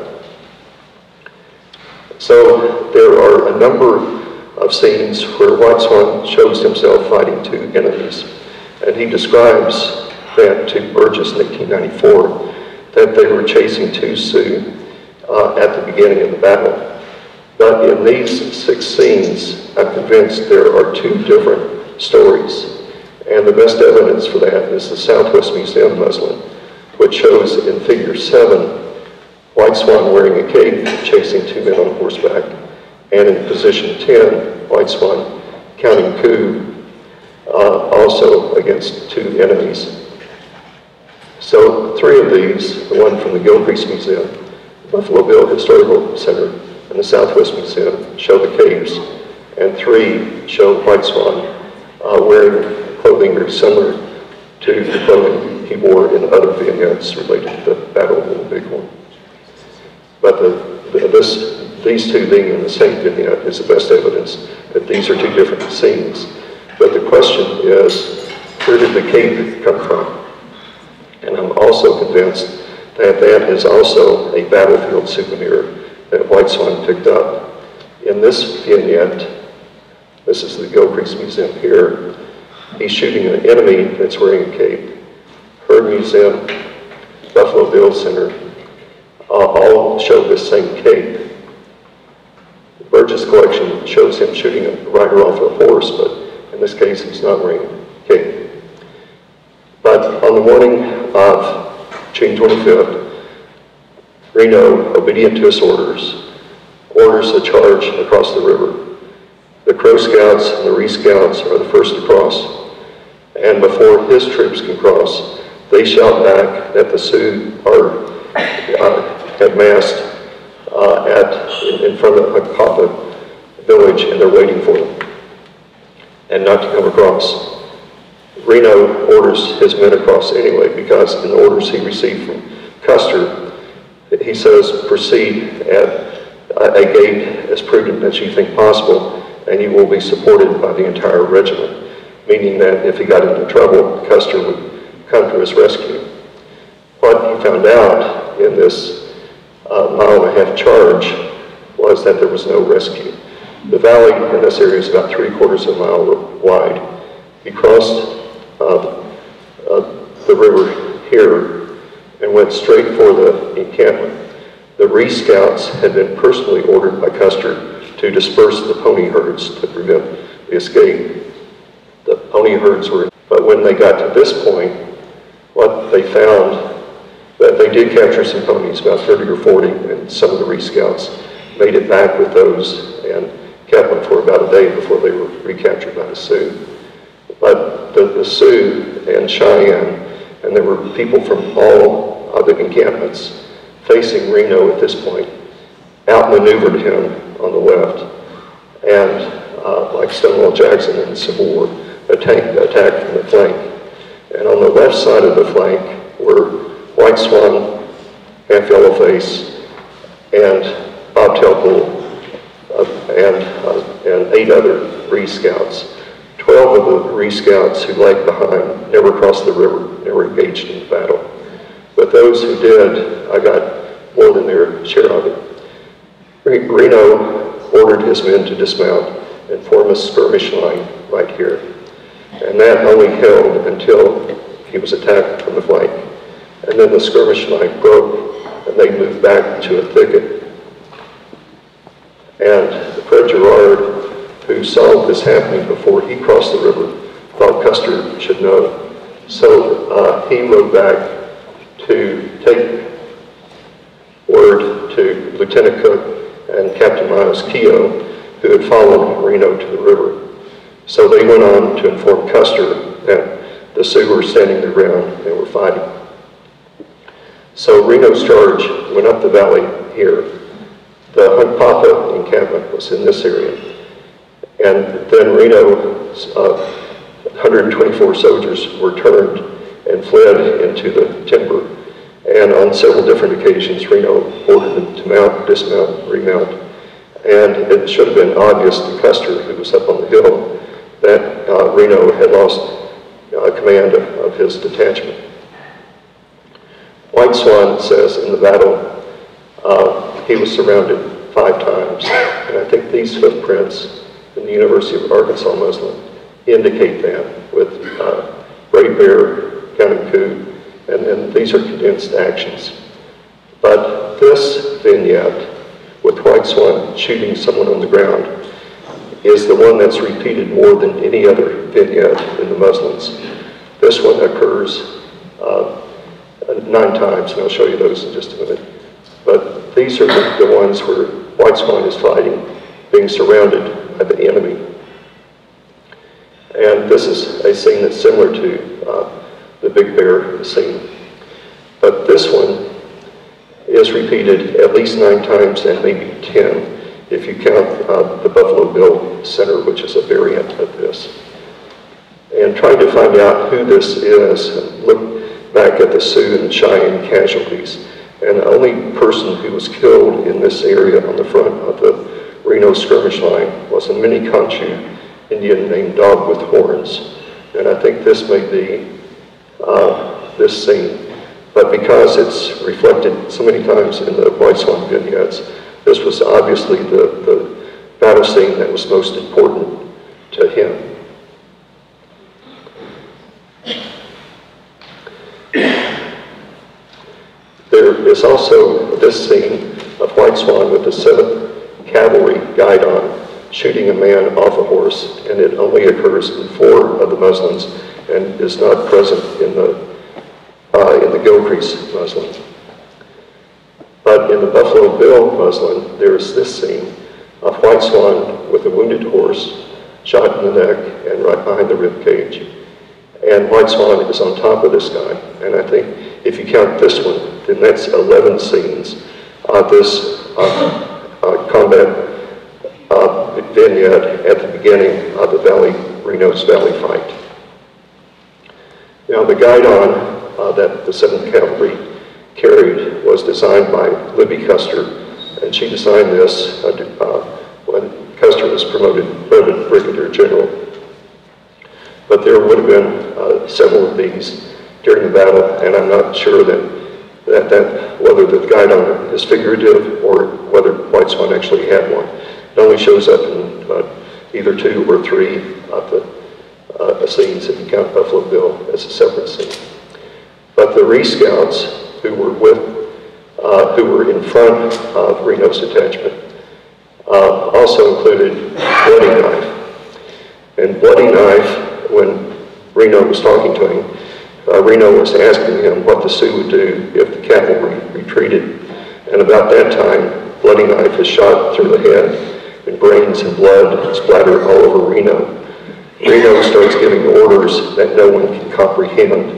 So there are a number of scenes where White Swan shows himself fighting two enemies. And he describes that to Burgess in 1894, that they were chasing two Sioux at the beginning of the battle. But in these 6 scenes, I'm convinced there are 2 different stories. And the best evidence for that is the Southwest Museum muslin, which shows in figure 7, White Swan wearing a cape chasing 2 men on horseback. And in position 10, White Swan counting coup, also against 2 enemies. So 3 of these, the one from the Gilcrease Museum, the Buffalo Bill Historical Center, and the Southwest Museum, show the capes, and 3 show White Swan wearing clothing very similar to the clothing he wore in other vignettes related to the Battle of the Bighorn. But these 2 being in the same vignette is the best evidence that these are 2 different scenes. But the question is, where did the cape come from? And I'm also convinced that that is also a battlefield souvenir that White Swan picked up. In this vignette, this is the Gilcrease Museum here, he's shooting an enemy that's wearing a cape. Herd Museum, Buffalo Bill Center, all show this same cape. The Burgess collection shows him shooting a rider off a horse, but in this case he's not wearing a cape. But on the morning of June 25th, Reno, obedient to his orders a charge across the river. The Crow Scouts and the Re-Scouts are the first to cross. And before his troops can cross, they shout back that the Sioux are at massed in front of Hakapa village, and they're waiting for them, and not to come across. Reno orders his men across anyway, because in the orders he received from Custer, he says, proceed at a gait as prudent as you think possible, and you will be supported by the entire regiment, meaning that if he got into trouble, Custer would come to his rescue. What he found out in this 1.5-mile charge was that there was no rescue. The valley in this area is about 3/4 of a mile wide. He crossed the river here and went straight for the encampment. The Re-Scouts had been personally ordered by Custer to disperse the pony herds to prevent the escape. The pony herds were, but when they got to this point, what they found, that they did capture some ponies, about 30 or 40, and some of the Re-Scouts made it back with those and kept them for about a day before they were recaptured by the Sioux. But the Sioux and Cheyenne, and there were people from all of the encampments facing Reno at this point, outmaneuvered him on the left, and like Stonewall Jackson in the Civil War, attacked from the flank. And on the left side of the flank were White Swan, Half Yellow Face, and Bob Telpool, and 8 other Re-Scouts. 12 of the Re-Scouts who lagged behind never crossed the river, never engaged in the battle. But those who did, I got more than their share of it. Reno ordered his men to dismount and form a skirmish line right here. And that only held until he was attacked from the flank. And then the skirmish line broke, and they moved back into a thicket. And Fred Gerard, who saw this happening before he crossed the river, thought Custer should know. So he rode back to take word to Lieutenant Cook and Captain Miles Keogh, who had followed Reno to the river. So they went on to inform Custer that the Sioux were standing their ground and were fighting. So Reno's charge went up the valley here. The Hunkpapa encampment was in this area. And then Reno's 124 soldiers were turned and fled into the timber. And on several different occasions, Reno ordered them to mount, dismount, remount. And it should have been obvious to Custer, who was up on the hill, that Reno had lost command of his detachment. White Swan says in the battle, he was surrounded 5 times. And I think these footprints in the University of Arkansas muslin indicate that with Great Bear, Counting Coup, and then these are condensed actions. But this vignette with White Swan shooting someone on the ground is the one that's repeated more than any other vignette in the muslins. This one occurs 9 times, and I'll show you those in just a minute. But these are the ones where White Swan is fighting, being surrounded by the enemy. And this is a scene that's similar to the Big Bear scene. But this one is repeated at least 9 times and maybe 10 if you count the Buffalo Bill Center, which is a variant of this. And trying to find out who this is, and look back at the Sioux and Cheyenne casualties, and the only person who was killed in this area on the front of the Reno skirmish line was a Mini-Conchu Indian named Dog with Horns. And I think this may be this scene. But because it's reflected so many times in the White Swan vignettes, this was obviously the battle scene that was most important to him. There is also this scene of White Swan with the 7th Cavalry guidon shooting a man off a horse, and it only occurs in 4 of the muslins and is not present in the Gilcrease muslin. But in the Buffalo Bill muslin, there is this scene of White Swan with a wounded horse, shot in the neck and right behind the rib cage. And White Swan is on top of this guy. And I think if you count this one, then that's 11 scenes of this combat vignette at the beginning of the Reno's Valley fight. Now the guidon that the 7th Cavalry carried was designed by Libby Custer, and she designed this when Custer was promoted Brigadier General. But there would have been several of these during the battle, and I'm not sure that whether the guidon is figurative or whether White Swan actually had one. It only shows up in either 2 or 3 of the scenes if you count Buffalo Bill as a separate scene. But the Re-Scouts who were in front of Reno's detachment also included Bloody Knife. And Bloody Knife, when Reno was talking to him, Reno was asking him what the Sioux would do if the cavalry retreated. And about that time, Bloody Knife is shot through the head, and brains and blood splatter all over Reno. Reno starts giving orders that no one can comprehend.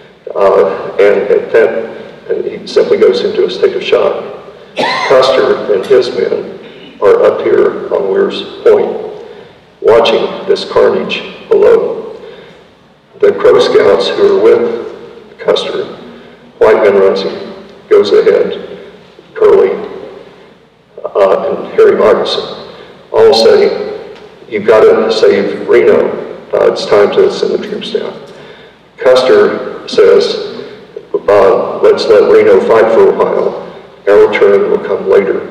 And at that, and he simply goes into a state of shock. Custer and his men are up here on Weir's Point, watching this carnage below. The Crow Scouts who are with Custer, Whiteman Runcie goes ahead, Curly, and Harry Moccasin, all say, "You've got to save Reno. It's time to send the troops down." Custer says, "Let's let Reno fight for a while. Our turn will come later."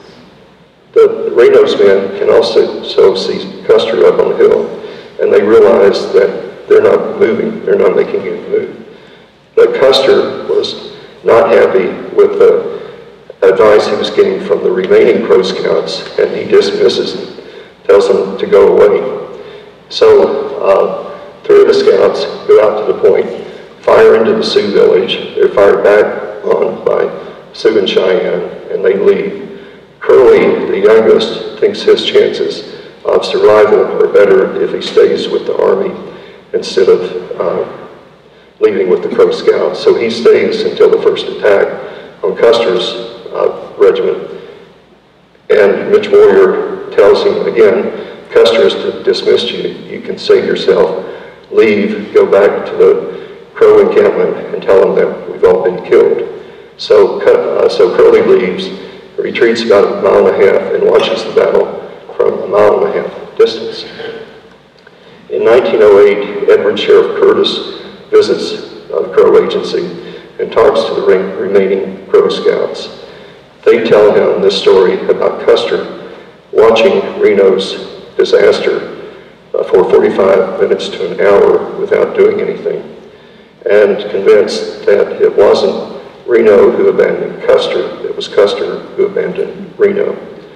The Reno's men can also see Custer up on the hill, and they realize that they're not moving, they're not making any move. But Custer was not happy with the advice he was getting from the remaining Crow Scouts, and he dismisses them, tells them to go away. So 3 of the scouts go out to the point, fire into the Sioux village. They're fired back on by Sioux and Cheyenne, and they leave. Curly, the youngest, thinks his chances of survival are better if he stays with the Army instead of leaving with the Crow Scouts. So he stays until the first attack on Custer's regiment. And Mitch Warrior tells him again, Custer has dismissed you. You can save yourself. Leave, go back to the Crow encampment and tell them that we've all been killed. So Curly leaves, retreats about 1.5 miles and watches the battle from 1.5 miles distance. In 1908, Edward Sheriff Curtis visits the Crow Agency and talks to the remaining Crow Scouts. They tell him this story about Custer watching Reno's disaster for 45 minutes to an hour without doing anything, and convinced that it wasn't Reno who abandoned Custer, it was Custer who abandoned Reno.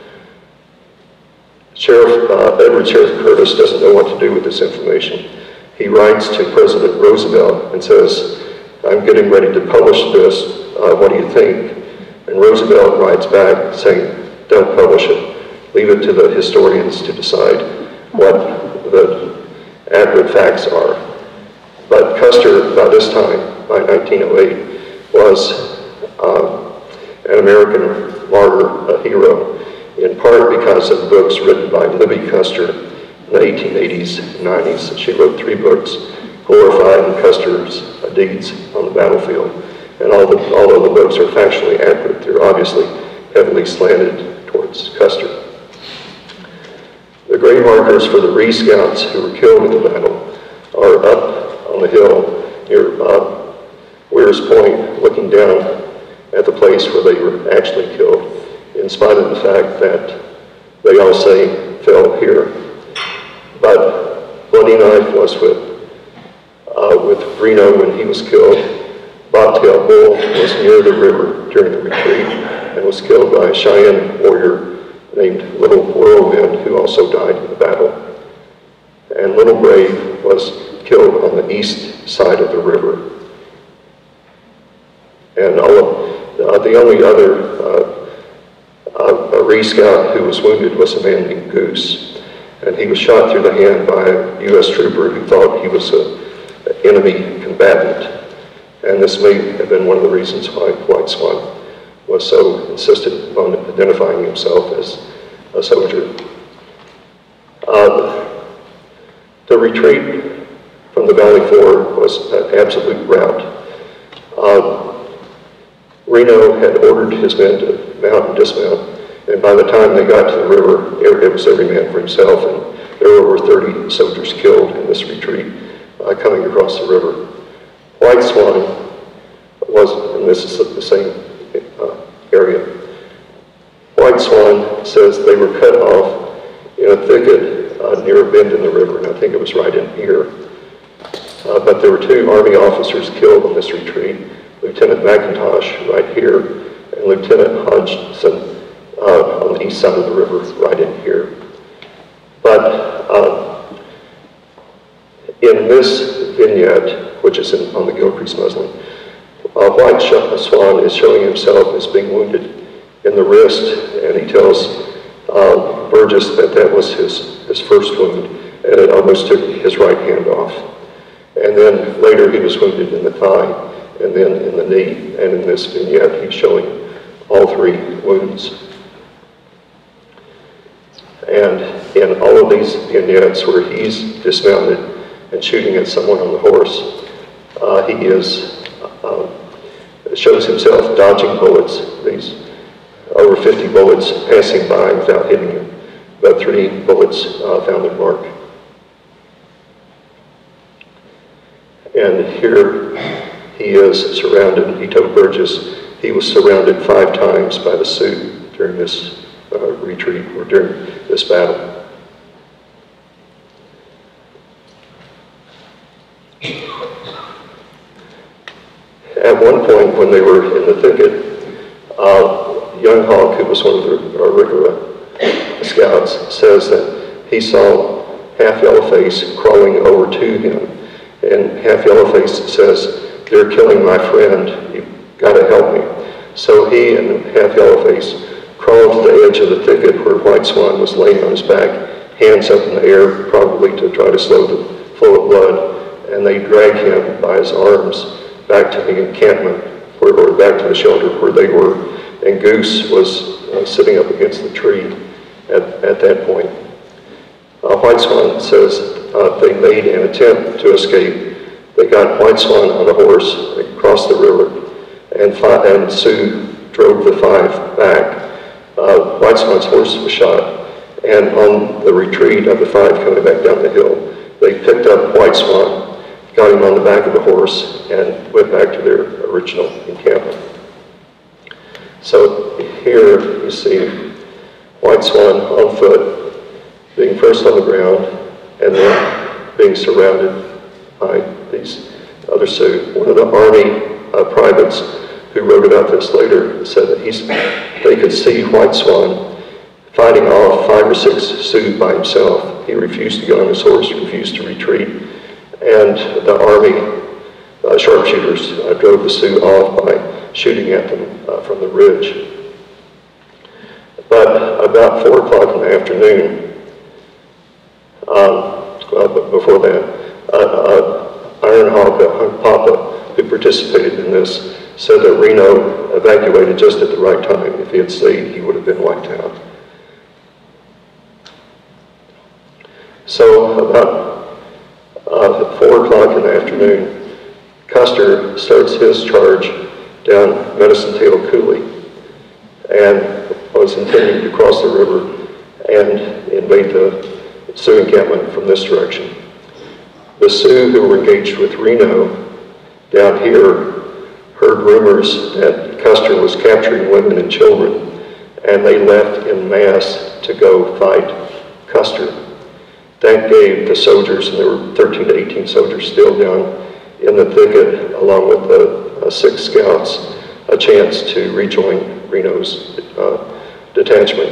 Edward Sheriff Curtis doesn't know what to do with this information. He writes to President Roosevelt and says, I'm getting ready to publish this, what do you think? And Roosevelt writes back saying, don't publish it. Leave it to the historians to decide what the accurate facts are. But Custer, by this time, by 1908, was an American martyr, a hero, in part because of books written by Libby Custer in the 1880s and 90s. She wrote 3 books glorifying Custer's deeds on the battlefield. And although the books are factually accurate, they're obviously heavily slanted towards Custer. The grave markers for the Ree Scouts who were killed in the battle are up on the hill near Weir's Point, looking down at the place where they were actually killed, in spite of the fact that they all say fell here. But Bloody Knife was with Reno when he was killed. Bobtail Bull was near the river during the retreat and was killed by a Cheyenne warrior named Little Whirlwind, who also died in the battle. And Little Brave was killed on the east side of the river. And the only other Ree Scout who was wounded was a man named Goose. And he was shot through the hand by a U.S. trooper who thought he was an enemy combatant. And this may have been one of the reasons why White Swan was so insistent on identifying himself as a soldier. The retreat from the Valley Ford was an absolute rout. Reno had ordered his men to mount and dismount, and by the time they got to the river, it was every man for himself, and there were over 30 soldiers killed in this retreat coming across the river. White Swan was, and this is the same area, White Swan says they were cut off in a thicket near a bend in the river, and I think it was right in here. But there were 2 Army officers killed on this retreat, Lieutenant McIntosh right here, and Lieutenant Hodgson on the east side of the river right in here. But in this vignette, which is on the Gilcrease muslin, White Swan is showing himself as being wounded in the wrist, and he tells Burgess that that was his first wound, and it almost took his right hand off. And then later he was wounded in the thigh, and then in the knee, and in this vignette he's showing all 3 wounds. And in all of these vignettes where he's dismounted and shooting at someone on the horse, he shows himself dodging bullets, these over 50 bullets passing by without hitting him, but 3 bullets found their mark. And here he is surrounded. He told Burgess he was surrounded 5 times by the Sioux during this retreat, or during this battle. At one point, when they were in the thicket, Young Hawk, who was one of the Arikara scouts, says that he saw Half Yellowface crawling over to him. And Half Yellowface says, "They're killing my friend, you've got to help me." So he and Half Yellowface crawled to the edge of the thicket where White Swan was laying on his back, hands up in the air, probably to try to slow the flow of blood, and they dragged him by his arms back to the encampment, or back to the shelter where they were, and Goose was sitting up against the tree at that point. White Swan says they made an attempt to escape. They got White Swan on a horse across the river, and Sioux drove the 5 back. White Swan's horse was shot, and on the retreat of the 5 coming back down the hill, they picked up White Swan, got him on the back of the horse, and went back to their original encampment. So here you see White Swan on foot, being first on the ground, and then being surrounded by these other Sioux. One of the Army privates who wrote about this later said that they could see White Swan fighting off 5 or 6 Sioux by himself. He refused to get on his horse, refused to retreat, and the Army sharpshooters drove the Sioux off by shooting at them from the ridge. But about 4 o'clock in the afternoon, but before that, Iron Hawk Papa, who participated in this, said that Reno evacuated just at the right time. If he had stayed, he would have been wiped out. So about 4 o'clock in the afternoon, Custer starts his charge down Medicine Tail Coulee and was intending to cross the river and invade the Sioux encampment from this direction. The Sioux who were engaged with Reno down here heard rumors that Custer was capturing women and children, and they left en masse to go fight Custer. That gave the soldiers, and there were 13 to 18 soldiers still down in the thicket, along with the 6 scouts, a chance to rejoin Reno's detachment.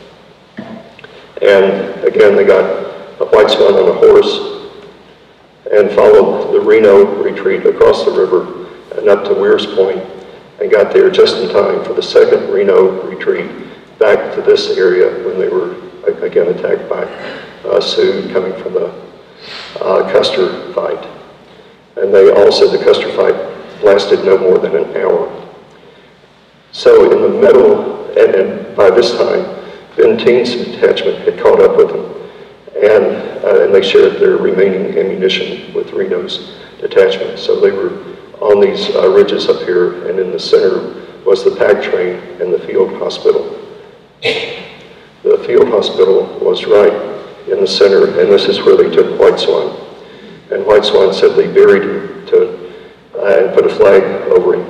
And again, they got a White Swan on a horse and followed the Reno retreat across the river and up to Weir's Point, and got there just in time for the second Reno retreat back to this area when they were again attacked by Sioux coming from the Custer fight. And they all said the Custer fight lasted no more than an hour. So in the middle, and by this time, Benteen's detachment had caught up with them, and they shared their remaining ammunition with Reno's detachment. So they were on these ridges up here, and in the center was the pack train and the field hospital. The field hospital was right in the center, and this is where they took White Swan. And White Swan said they buried him and put a flag over him.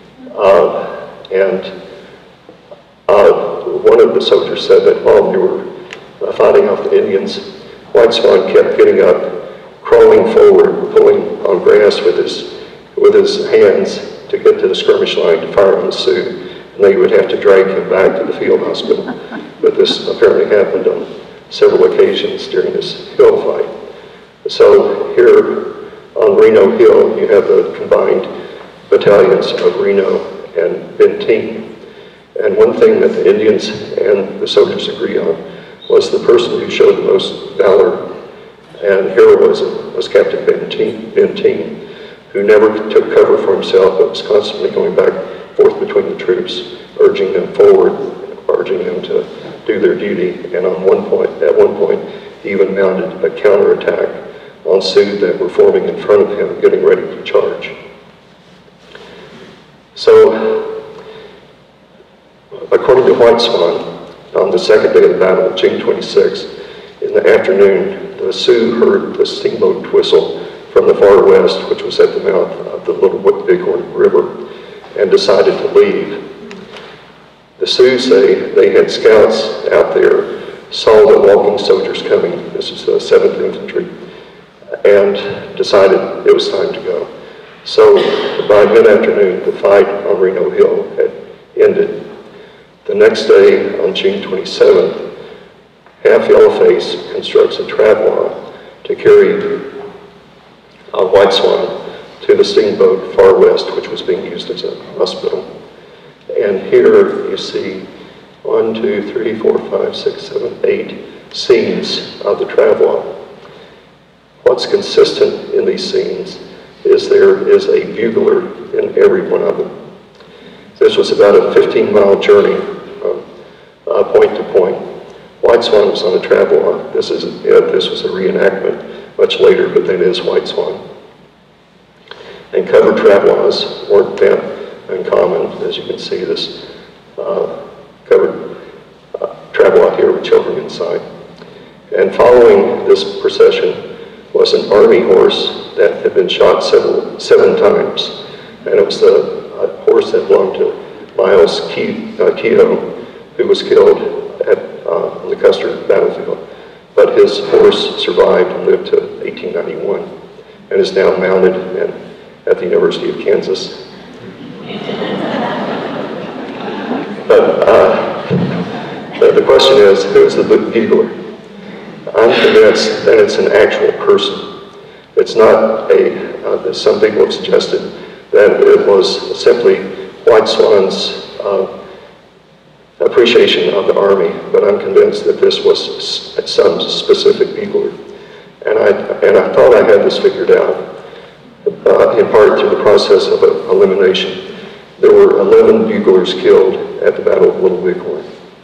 One of the soldiers said that while they were fighting off the Indians, White Swan kept getting up, crawling forward, pulling on grass with his hands to get to the skirmish line to fire on the Sioux, and they would have to drag him back to the field hospital. But this apparently happened on several occasions during this hill fight. So here on Reno Hill, you have the combined battalions of Reno and Benteen. And one thing that the Indians and the soldiers agree on was the person who showed the most valor and heroism was Captain Benteen, who never took cover for himself, but was constantly going back and forth between the troops, urging them forward, urging them to do their duty. And at one point, he even mounted a counterattack on Sioux that were forming in front of him, getting ready to charge. So, according to White Swan, on the second day of the battle, June 26th, in the afternoon, the Sioux heard the steamboat whistle from the far west, which was at the mouth of the Little Bighorn River, and decided to leave. The Sioux say they had scouts out there, saw the walking soldiers coming, this is the 7th Infantry, and decided it was time to go. So by mid-afternoon, the fight on Reno Hill had ended. The next day, on June 27th, Half Yellowface constructs a traveler to carry White Swan to the steamboat Far West, which was being used as a hospital. And here you see 1, 2, 3, 4, 5, 6, 7, 8 scenes of the traveler. What's consistent in these scenes is there is a bugler in every one of them. This was about a 15-mile journey from point to point. White Swan was on a travelogue. This was a reenactment much later, but that is White Swan. And covered travelogues weren't that uncommon. As you can see, this covered travelogue here with children inside. And following this procession was an army horse that had been shot seven times. And it was the horse that belonged to Miles Keogh, who was killed on the Custer battlefield. But his horse survived and lived to 1891 and is now mounted at the University of Kansas. But the question is, who is the bugler? I'm convinced that it's an actual person. It's not as some people have suggested, that it was simply White Swan's appreciation of the Army, but I'm convinced that this was some specific bugler. And I thought I had this figured out, in part through the process of elimination. There were 11 buglers killed at the Battle of Little Bighorn.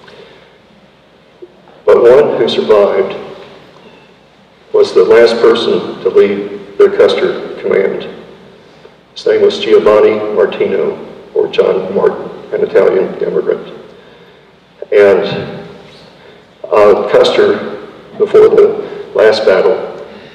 But one who survived was the last person to leave the Custer command. His name was Giovanni Martino, or John Martin, an Italian immigrant. And Custer, before the last battle,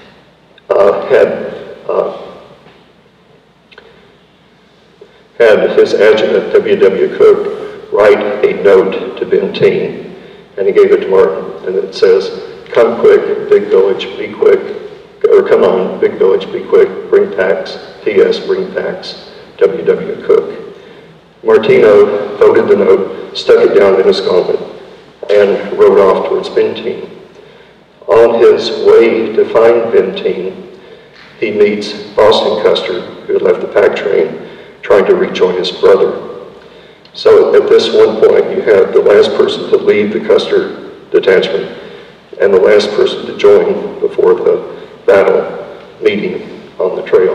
had his adjutant, W.W. Cook, write a note to Benteen, and he gave it to Martin, and it says, "Come quick, big village, be quick," or "Come on, big village, be quick, bring packs, P.S. bring packs, W.W. Cook." Martino folded the note, stuck it down in his gauntlet, and rode off towards Benteen. On his way to find Benteen, he meets Boston Custer, who had left the pack train, trying to rejoin his brother. So at this one point, you have the last person to leave the Custer detachment and the last person to join before the battle meeting on the trail.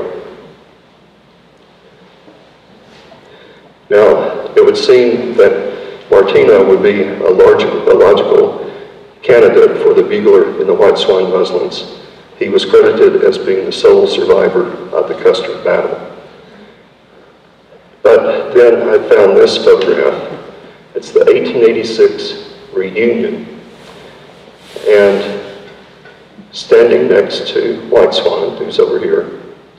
Now, it would seem that Martino would be a logical candidate for the bugler in the White Swan muslins. He was credited as being the sole survivor of the Custer battle. But then I found this photograph. It's the 1886 reunion. And standing next to White Swan, who's over here,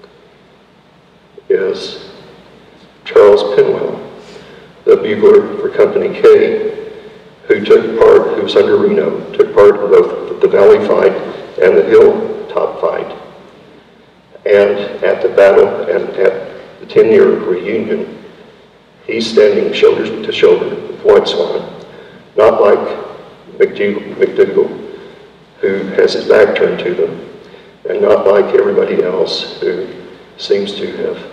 is Charles Pinwell, the bugler for Company K, who was under Reno, took part in both the Valley fight and the Hilltop fight. And at the battle and at the 10-year reunion, he's standing shoulder to shoulder with White Swan, not like McDougal, who has his back turned to them, and not like everybody else who seems to have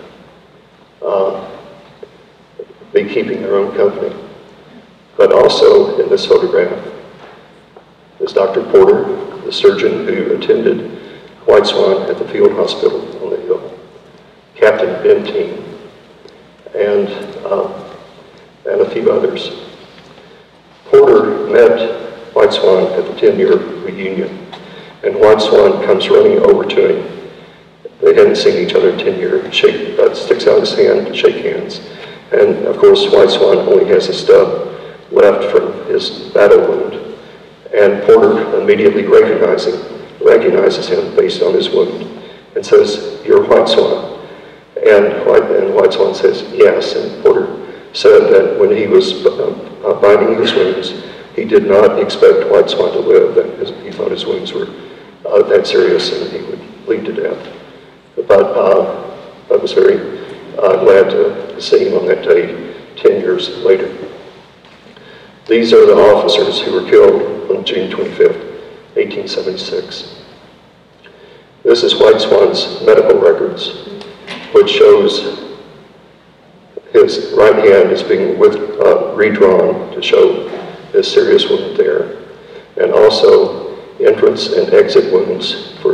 been keeping their own company. But also in this photograph is Dr. Porter, the surgeon who attended White Swan at the field hospital on the hill, Captain Benteen, and a few others. Porter met White Swan at the 10-year reunion, and White Swan comes running over to him. They hadn't seen each other in 10 years. Sticks out his hand to shake hands. And of course, White Swan only has a stub left from his battle wound. And Porter immediately recognizes him based on his wound and says, "You're White Swan." And White Swan says, "Yes." And Porter said that when he was binding his wounds, he did not expect White Swan to live, that he thought his wounds were that serious and he would bleed to death. But I was very glad to see him on that day 10 years later. These are the officers who were killed on June 25th. 1876. This is White Swan's medical records, which shows his right hand is being redrawn to show his serious wound there, and also entrance and exit wounds for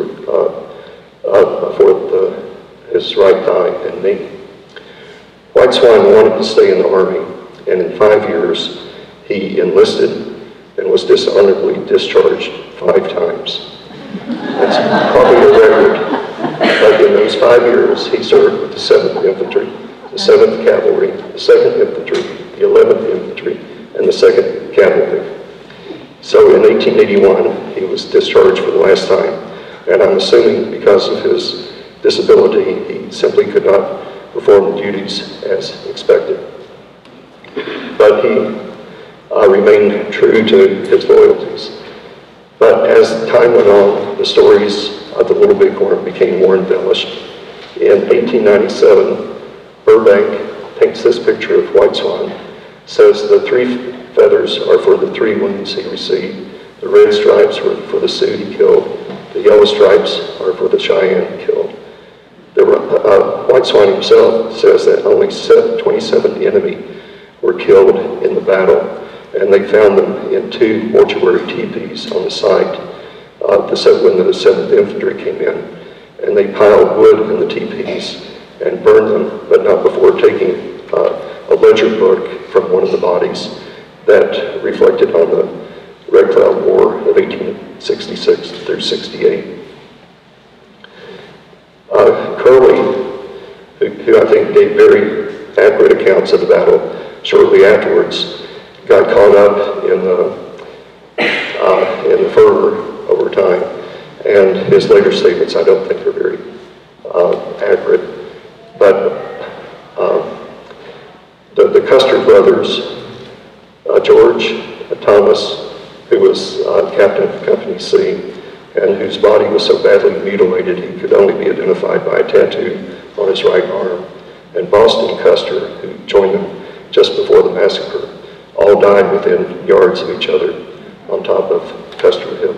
his right thigh and knee. White Swan wanted to stay in the Army, and in 5 years he enlisted and was dishonorably discharged 5 times. That's probably a record, but in those 5 years he served with the 7th Infantry, the 7th Cavalry, the 2nd Infantry, the 11th Infantry, and the 2nd Cavalry. So in 1881 he was discharged for the last time, and I'm assuming because of his disability he simply could not perform the duties as expected. But he remained true to his loyalties. But as time went on, the stories of the Little Bighorn became more embellished. In 1897, Burbank paints this picture of White Swan, says the 3 feathers are for the 3 wounds he received, the red stripes were for the Sioux he killed, the yellow stripes are for the Cheyenne he killed. White Swan himself says that only 27 enemy were killed in the battle, and they found them in 2 mortuary teepees on the site when the 7th Infantry came in, and they piled wood in the teepees and burned them, but not before taking a ledger book from one of the bodies that reflected on the Red Cloud War of 1866 through 68. Curley, who I think gave very accurate accounts of the battle shortly afterwards, got caught up in the fervor over time, and his later statements I don't think are very accurate. But the Custer brothers, George Thomas, who was captain of Company C, and whose body was so badly mutilated he could only be identified by a tattoo on his right arm, and Boston Custer, who joined them just before the massacre, all died within yards of each other on top of Custer Hill.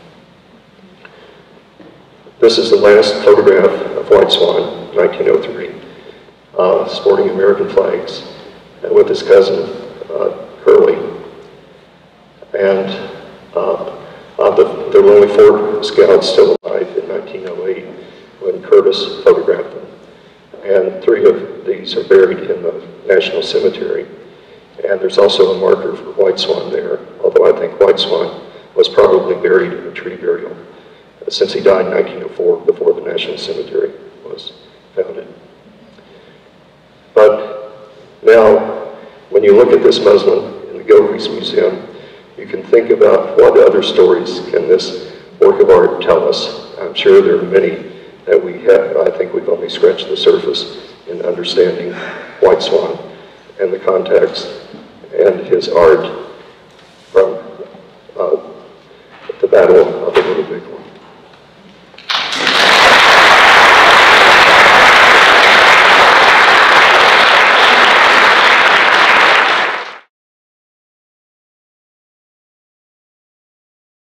This is the last photograph of White Swan, 1903, sporting American flags, and with his cousin, Curley. And there were only 4 scouts still alive in 1908 when Curtis photographed them. And 3 of these are buried in the National Cemetery. And there's also a marker for White Swan there, although I think White Swan was probably buried in a tree burial, since he died in 1904 before the National Cemetery was founded. But now, when you look at this muslin in the Gilcrease Museum, you can think about what other stories can this work of art tell us. I'm sure there are many that we have. I think we've only scratched the surface in understanding White Swan and the context and his art